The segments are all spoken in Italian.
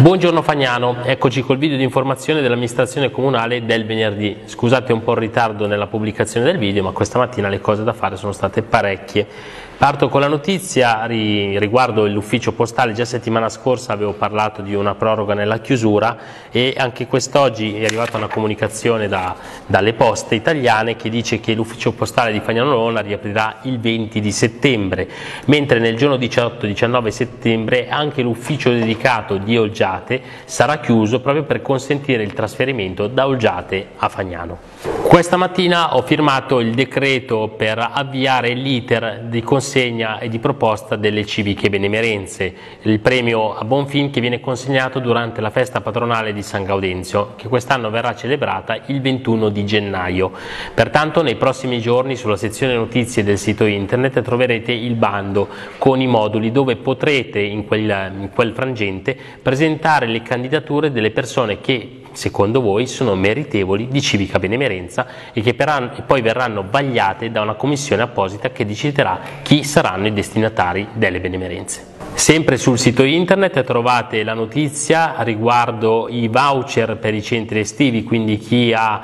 Buongiorno Fagnano, eccoci col video di informazione dell'amministrazione comunale del venerdì. Scusate un po' il ritardo nella pubblicazione del video, ma questa mattina le cose da fare sono state parecchie. Parto con la notizia riguardo l'ufficio postale. Già settimana scorsa avevo parlato di una proroga nella chiusura e anche quest'oggi è arrivata una comunicazione dalle poste italiane che dice che l'ufficio postale di Fagnano Lona riaprirà il 20 di settembre, mentre nel giorno 18-19 settembre anche l'ufficio dedicato di Olgiate sarà chiuso proprio per consentire il trasferimento da Olgiate a Fagnano. Questa mattina ho firmato il decreto per avviare l'iter di consegna e di proposta delle civiche benemerenze, il premio a Bonfin che viene consegnato durante la festa patronale di San Gaudenzio, che quest'anno verrà celebrata il 21 di gennaio. Pertanto nei prossimi giorni sulla sezione notizie del sito internet troverete il bando con i moduli dove potrete in quel frangente presentare le candidature delle persone che secondo voi sono meritevoli di civica benemerenza e che poi verranno vagliate da una commissione apposita che deciderà chi saranno i destinatari delle benemerenze. Sempre sul sito internet trovate la notizia riguardo i voucher per i centri estivi, quindi chi ha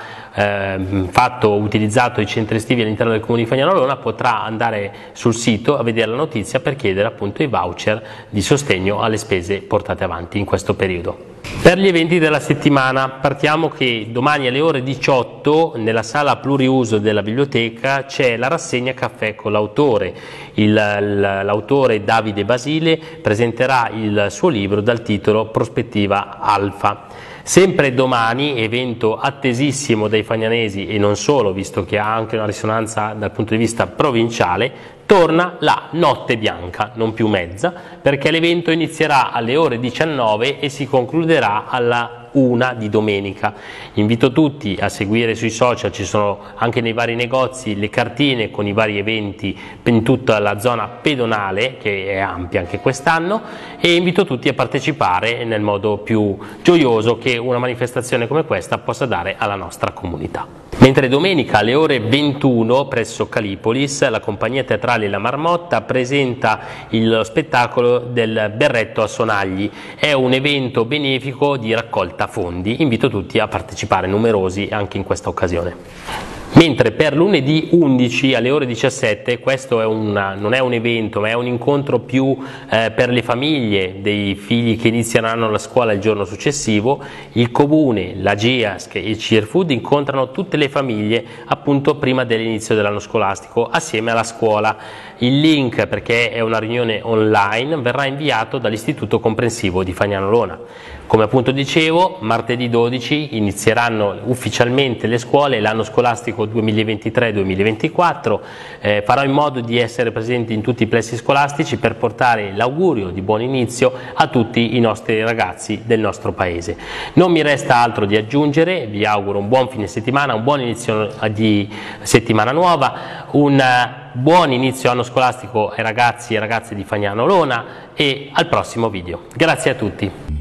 utilizzato i centri estivi all'interno del comune di Fagnano Lona potrà andare sul sito a vedere la notizia per chiedere appunto i voucher di sostegno alle spese portate avanti in questo periodo. Per gli eventi della settimana partiamo che domani alle ore 18 nella sala pluriuso della biblioteca c'è la rassegna caffè con l'autore. L'autore Davide Basile presenterà il suo libro dal titolo Prospettiva Alfa. Sempre domani, evento attesissimo dai fagnanesi e non solo, visto che ha anche una risonanza dal punto di vista provinciale, torna la Notte Bianca, non più mezza, perché l'evento inizierà alle ore 19 e si concluderà alla 1 di domenica. Invito tutti a seguire sui social, ci sono anche nei vari negozi le cartine con i vari eventi in tutta la zona pedonale, che è ampia anche quest'anno, e invito tutti a partecipare nel modo più gioioso che una manifestazione come questa possa dare alla nostra comunità. Mentre domenica alle ore 21 presso Calipolis la compagnia teatrale La Marmotta presenta lo spettacolo del Berretto a Sonagli. È un evento benefico di raccolta fondi, invito tutti a partecipare, numerosi anche in questa occasione. Mentre per lunedì 11 alle ore 17, questo non è un evento ma è un incontro più per le famiglie dei figli che inizieranno la scuola il giorno successivo, il Comune, la GEASC e il CIRFood incontrano tutte le famiglie appunto prima dell'inizio dell'anno scolastico assieme alla scuola. Il link, perché è una riunione online, verrà inviato dall'Istituto Comprensivo di Fagnano Lona. Come appunto dicevo, martedì 12 inizieranno ufficialmente le scuole l'anno scolastico 2023-2024, farò in modo di essere presenti in tutti i plessi scolastici per portare l'augurio di buon inizio a tutti i nostri ragazzi del nostro paese. Non mi resta altro di aggiungere, vi auguro un buon fine settimana, un buon inizio di settimana nuova, un buon inizio anno scolastico ai ragazzi e ragazze di Fagnano Lona e al prossimo video. Grazie a tutti.